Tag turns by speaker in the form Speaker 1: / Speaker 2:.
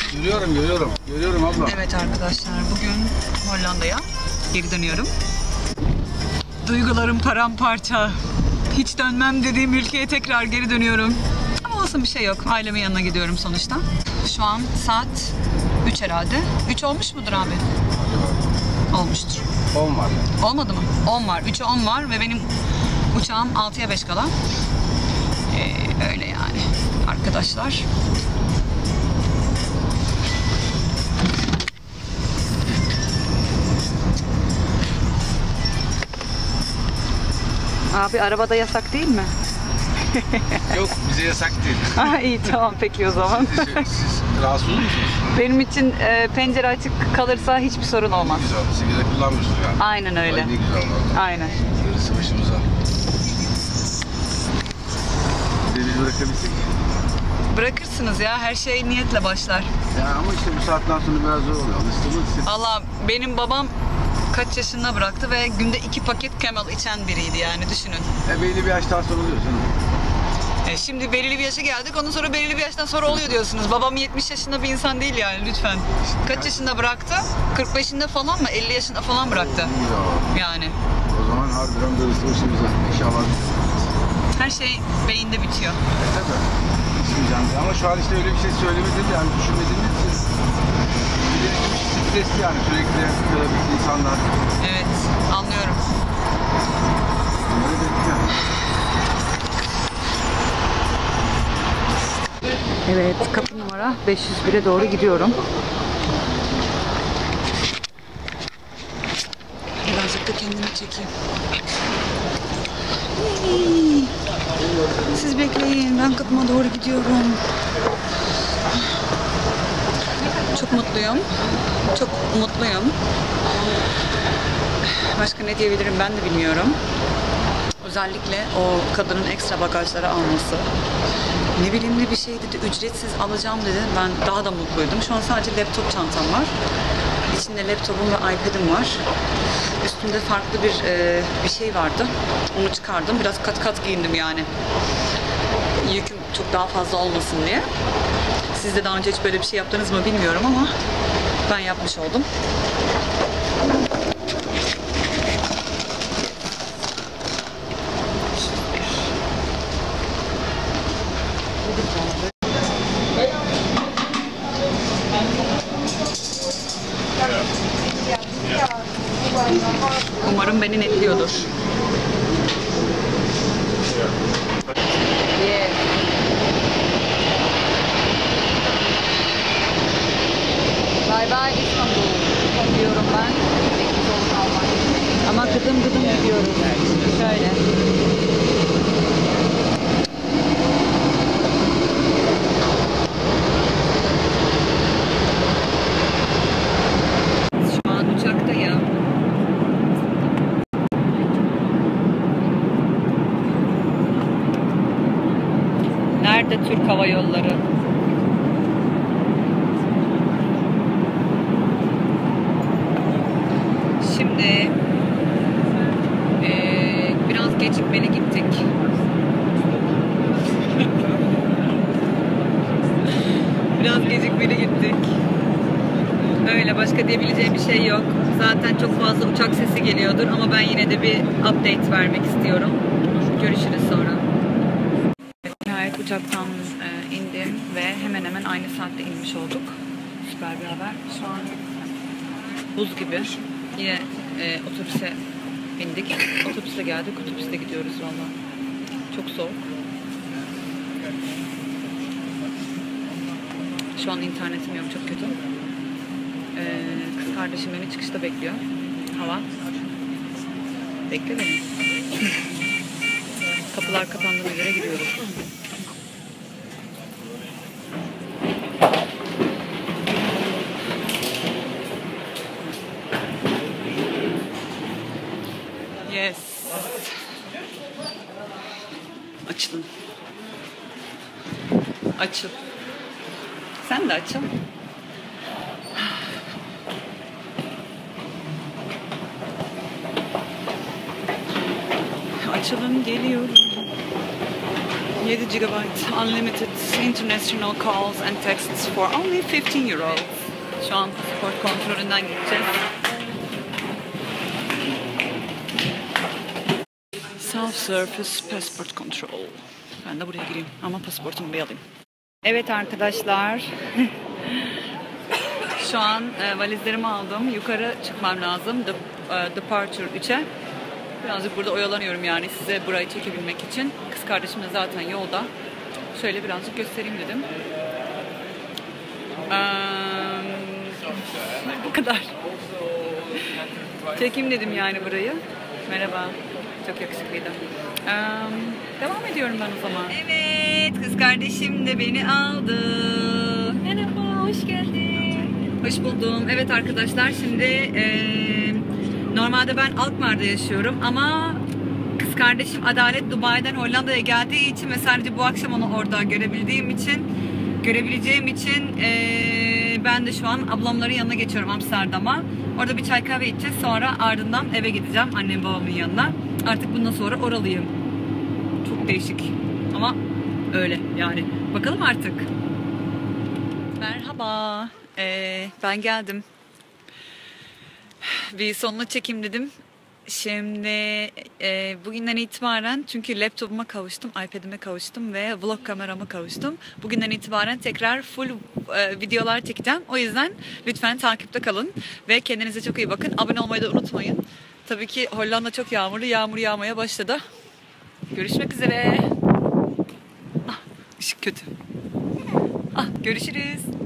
Speaker 1: Görüyorum abla.
Speaker 2: Evet arkadaşlar, bugün Hollanda'ya geri dönüyorum. Duygularım paramparça. Hiç dönmem dediğim ülkeye tekrar geri dönüyorum. Ama olsun, bir şey yok. Ailemin yanına gidiyorum sonuçta. Şu an saat 3 herhalde. 3 olmuş mudur abi? Olmuştur.
Speaker 1: 10 var.
Speaker 2: Olmadı mı? 10 var. 3'e 10 var ve benim uçağım 6'ya 5 kala. Öyle yani arkadaşlar. Abi arabada yasak değil mi?
Speaker 1: Yok, bize yasak değil.
Speaker 2: Ha, iyi, tamam peki o zaman.
Speaker 1: Siz rahatsız olur musunuz?
Speaker 2: Benim için pencere açık kalırsa hiçbir sorun olmaz.
Speaker 1: Güzel. Sigara kullanmıyorsunuz yani.
Speaker 2: Aynen öyle.
Speaker 1: Ay, ne güzel oldu.
Speaker 2: Aynen.
Speaker 1: Yarısı başımıza. Biz bırakabilsek.
Speaker 2: Bırakırsınız ya, her şey niyetle başlar.
Speaker 1: Ya ama işte bu saatten sonra biraz zor oluyor. Alıştırmak.
Speaker 2: Valla benim babam kaç yaşında bıraktı ve günde 2 paket Camel içen biriydi yani, düşünün.
Speaker 1: Belli bir yaştan sonra oluyor canım.
Speaker 2: Şimdi belirli bir yaşa geldik, ondan sonra belirli bir yaştan sonra oluyor diyorsunuz. Babam 70 yaşında bir insan değil yani, lütfen. Kaç yaşında bıraktı? 45'inde falan mı? 50 yaşında falan bıraktı. Yani.
Speaker 1: O zaman harbiden darısı başımıza. İnşallah.
Speaker 2: Her şey beyinde bitiyor.
Speaker 1: Tabii. Düşünmeyeceğim. Ama şu an işte öyle bir şey söylemediğiniz yani düşünmediğiniz için stresli yani, sürekli trafikli insanlar.
Speaker 2: Evet, anlıyorum.
Speaker 1: Bunları bekliyorum.
Speaker 2: Evet, kapı numara 501'e doğru gidiyorum. Birazcık da kendimi çekeyim. Siz bekleyin, ben kapıma doğru gidiyorum. Çok mutluyum. Çok mutluyum. Başka ne diyebilirim ben de bilmiyorum. Özellikle o kadının ekstra bagajları alması. Ne bileyim, ne bir şey dedi, ücretsiz alacağım dedi. Ben daha da mutluydum. Şu an sadece laptop çantam var. İçinde laptopum ve iPad'im var. Üstümde farklı bir şey vardı. Onu çıkardım. Biraz kat kat giyindim yani. Yüküm çok daha fazla olmasın diye. Siz de daha önce hiç böyle bir şey yaptınız mı bilmiyorum ama ben yapmış oldum. Umarım beni netliyordur. Yes. Bye bye İstanbul diyorum ben. Ama gıdım gıdım gidiyoruz. Şöyle. Şu an uçaktayım. Nerede Türk Hava Yolları? Şimdi biraz gecikmeli gittik. Biraz gecikmeli gittik. Öyle, başka diyebileceğim bir şey yok. Zaten çok fazla uçak sesi geliyordur ama ben yine de bir update vermek istiyorum. Görüşürüz sonra. Nihayet uçaktan indim ve hemen hemen aynı saatte inmiş olduk. Süper bir haber. Şu an buz gibi. Yine otobüse bindik. Otobüse geldik. Otobüste gidiyoruz valla. Çok soğuk. Şu an internetim yok. Çok kötü. Kız kardeşim beni çıkışta bekliyor. Hava. Bekle beni. Kapılar kapandığına göre gidiyoruz. Yes. Açtım. Açıl. Sen de açıl. Açılın, geliyorum. 7 GB unlimited international calls and texts for only 15 euro. Şu an pasaport kontrolünden gideceğiz. Self-service passport control. Ben de buraya gireyim ama pasaportumu bir alayım. Evet arkadaşlar. Şu an valizlerimi aldım. Yukarı çıkmam lazım. Departure 3'e. Birazcık burada oyalanıyorum yani size burayı çekebilmek için. Kız kardeşim de zaten yolda. Şöyle birazcık göstereyim dedim. Bu kadar. Çekeyim dedim yani burayı. Merhaba. Çok yakışıklıydı. Devam ediyorum ben o zaman. Evet, kız kardeşim de beni aldı. Merhaba, hoş geldin. Hoş buldum. Evet arkadaşlar, şimdi normalde ben Alkmaar'da yaşıyorum ama kız kardeşim Adalet Dubai'den Hollanda'ya geldiği için ve sadece bu akşam onu orada görebileceğim için ben de şu an ablamların yanına geçiyorum Amsterdam'a. Orada bir çay kahve içeceğiz. Sonra ardından eve gideceğim annem babamın yanına. Artık bundan sonra oralıyım. Çok değişik. Ama öyle yani. Bakalım artık. Merhaba. Ben geldim. Bir sonunu çekeyim dedim. Şimdi bugünden itibaren çünkü laptopuma kavuştum, iPad'ime kavuştum ve vlog kamerama kavuştum. Bugünden itibaren tekrar full videolar çekeceğim. O yüzden lütfen takipte kalın ve kendinize çok iyi bakın. Abone olmayı da unutmayın. Tabii ki Hollanda çok yağmurlu. Yağmur yağmaya başladı. Görüşmek üzere. Işık kötü. Görüşürüz.